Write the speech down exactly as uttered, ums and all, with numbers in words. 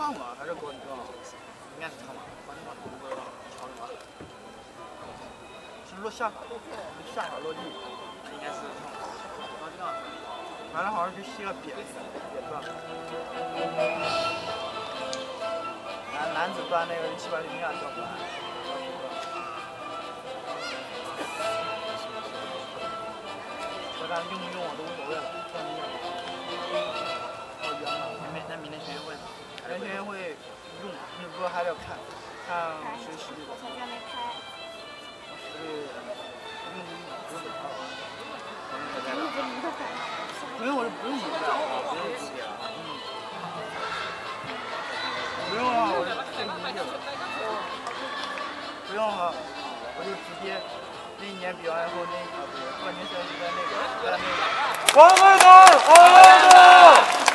唱吧，还是观众？应该是唱吧，观众不知道唱吧。是落下下海落地，应该是唱吧。到这样，反正好像是吸了扁扁钻。男男子端那个七百零一叫出来。但用不用我都无所谓了，专业。哦，圆了。明天那明天学员会呢？明天学员会用，你不是还得看，看谁实力。 我才居然没拍。 实力用不用不用拍了。不用，我是不用比赛，不用比赛。嗯。不用啊，我是最低的。不用了，我就直接。那一年比完以后，那啊不是冠军赛是在那个，在那个。王队长，王队长。